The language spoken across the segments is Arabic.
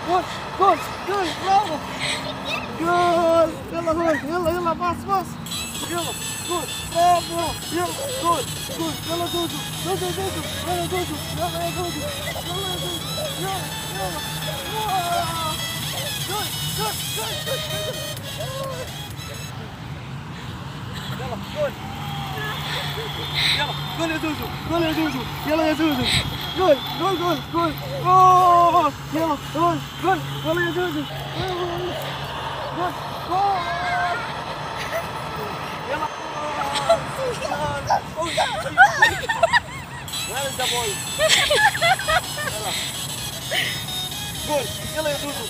جول جول جول برافو جول يلا جول يلا يلا باص باص يلا جول برافو يلا جول جول يلا جوجو جوجو جوجو يلا جوجو يلا يا جوجو يلا يا جوجو يلا يلا جول جول جول جول يلا جول يلا جول يا زوزو جول يا زوزو يلا يا زوزو جول جول جول جول جول يلا جول جول يلا يا زوزو جول جول يلا وين انت بوي يلا جول يلا يا زوزو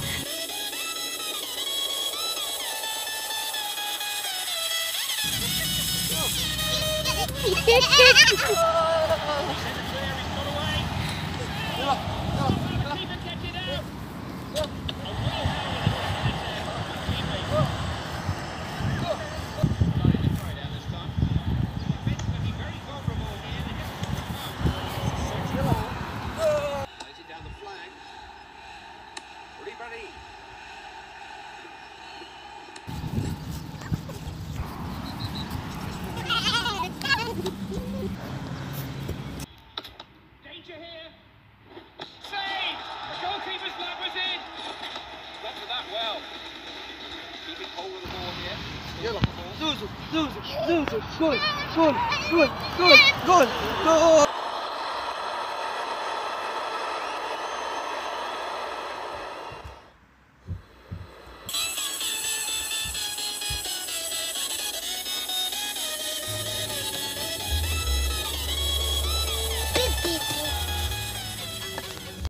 يلا زوزو زوزو زوزو جول جول جول جول جول جول